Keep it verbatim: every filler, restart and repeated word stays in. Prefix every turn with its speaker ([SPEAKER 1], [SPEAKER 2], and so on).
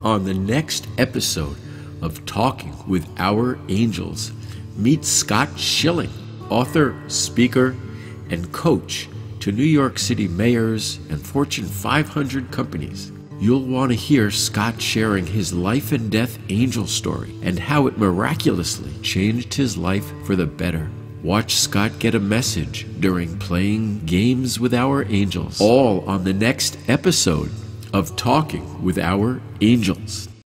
[SPEAKER 1] On the next episode of Talking with Our Angels, meet Scott Schilling, author, speaker, and coach to New York City mayors and Fortune five hundred companies. You'll want to hear Scott sharing his life and death angel story and how it miraculously changed his life for the better. Watch Scott get a message during playing games with our angels, all on the next episode of Talking with Our Angels.